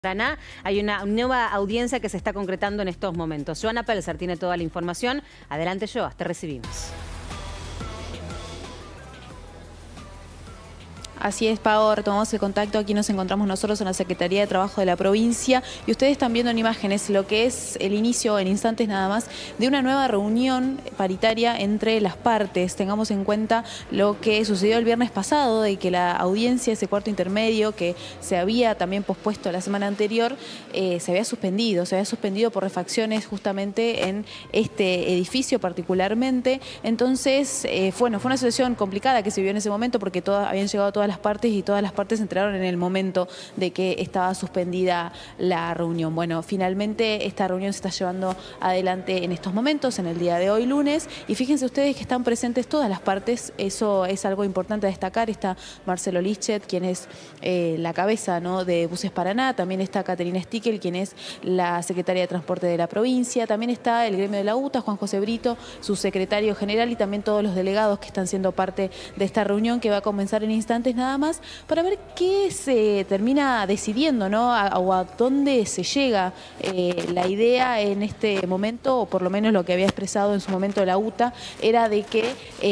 Paraná, hay una nueva audiencia que se está concretando en estos momentos. Joana Pelzer tiene toda la información. Adelante, Joa, te recibimos. Así es, Pau, retomamos el contacto. Aquí nos encontramos nosotros en la Secretaría de Trabajo de la provincia y ustedes están viendo en imágenes lo que es el inicio, en instantes nada más, de una nueva reunión paritaria entre las partes. Tengamos en cuenta lo que sucedió el viernes pasado, de que la audiencia, ese cuarto intermedio que se había también pospuesto la semana anterior, se había suspendido por refacciones justamente en este edificio particularmente. Entonces, fue una situación complicada que se vivió en ese momento porque habían llegado todas las partes y todas las partes se enteraron en el momento de que estaba suspendida la reunión. Bueno, finalmente esta reunión se está llevando adelante en estos momentos, en el día de hoy lunes, y fíjense ustedes que están presentes todas las partes. Eso es algo importante a destacar. Está Marcelo Lichet, quien es la cabeza, ¿no?, de Buses Paraná. También está Caterina Stickel, quien es la secretaria de Transporte de la provincia. También está el gremio de la UTA, Juan José Brito, su secretario general, y también todos los delegados que están siendo parte de esta reunión que va a comenzar en instantes nada más, para ver qué se termina decidiendo, ¿no?, o a dónde se llega. La idea en este momento, o por lo menos lo que había expresado en su momento la UTA, era de que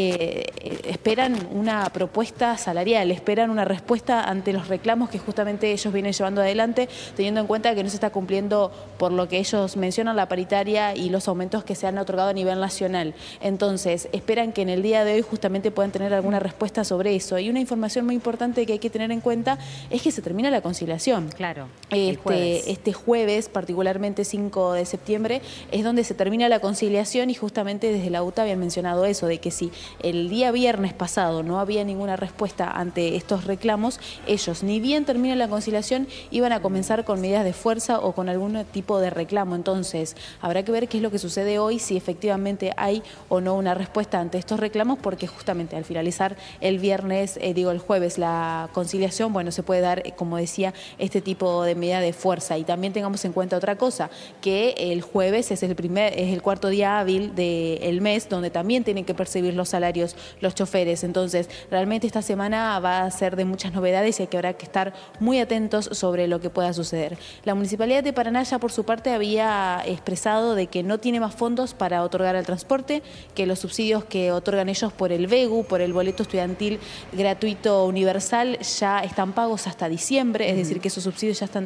esperan una propuesta salarial, esperan una respuesta ante los reclamos que justamente ellos vienen llevando adelante, teniendo en cuenta que no se está cumpliendo, por lo que ellos mencionan, la paritaria y los aumentos que se han otorgado a nivel nacional. Entonces, esperan que en el día de hoy justamente puedan tener alguna respuesta sobre eso. Y una información muy importante que hay que tener en cuenta es que se termina la conciliación. Claro. Este jueves, particularmente 5 de septiembre, es donde se termina la conciliación, y justamente desde la UTA habían mencionado eso, de que si el día viernes pasado no había ninguna respuesta ante estos reclamos, ellos, ni bien termina la conciliación, iban a comenzar con medidas de fuerza o con algún tipo de reclamo. Entonces, habrá que ver qué es lo que sucede hoy, si efectivamente hay o no una respuesta ante estos reclamos, porque justamente al finalizar el viernes, el jueves, la conciliación, bueno, se puede dar, como decía, este tipo de medida de fuerza. Y también tengamos en cuenta otra cosa, que el jueves es el cuarto día hábil del mes, donde también tienen que percibir los salarios los choferes. Entonces, realmente esta semana va a ser de muchas novedades y habrá que estar muy atentos sobre lo que pueda suceder. La Municipalidad de Paraná ya por su parte había expresado de que no tiene más fondos para otorgar al transporte, que los subsidios que otorgan ellos por el BEGU, por el boleto estudiantil gratuito universal, ya están pagos hasta diciembre, es decir, que esos subsidios están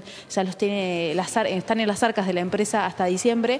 en las arcas de la empresa hasta diciembre.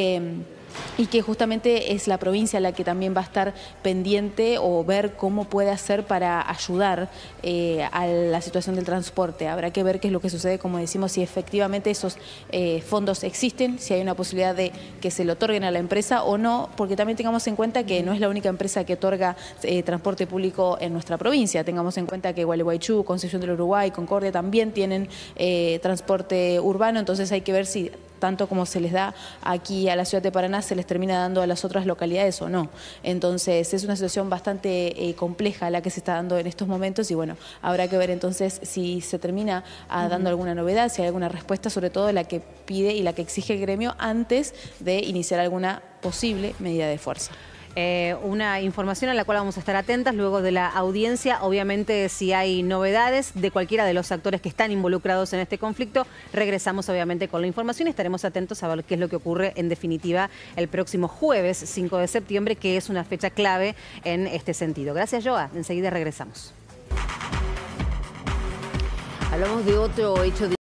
Y que justamente es la provincia la que también va a estar pendiente o ver cómo puede hacer para ayudar a la situación del transporte. Habrá que ver qué es lo que sucede, como decimos, si efectivamente esos fondos existen, si hay una posibilidad de que se le otorguen a la empresa o no, porque también tengamos en cuenta que no es la única empresa que otorga transporte público en nuestra provincia. Tengamos en cuenta que Gualeguaychú, Concepción del Uruguay, Concordia también tienen transporte urbano. Entonces hay que ver si tanto como se les da aquí a la ciudad de Paraná, se les termina dando a las otras localidades o no. Entonces es una situación bastante compleja la que se está dando en estos momentos, y bueno, habrá que ver entonces si se termina dando alguna novedad, si hay alguna respuesta, sobre todo la que pide y la que exige el gremio antes de iniciar alguna posible medida de fuerza. Una información a la cual vamos a estar atentas luego de la audiencia. Obviamente, si hay novedades de cualquiera de los actores que están involucrados en este conflicto, regresamos obviamente con la información y estaremos atentos a ver qué es lo que ocurre en definitiva el próximo jueves 5 de septiembre, que es una fecha clave en este sentido. Gracias, Joa. Enseguida regresamos. Hablamos de otro hecho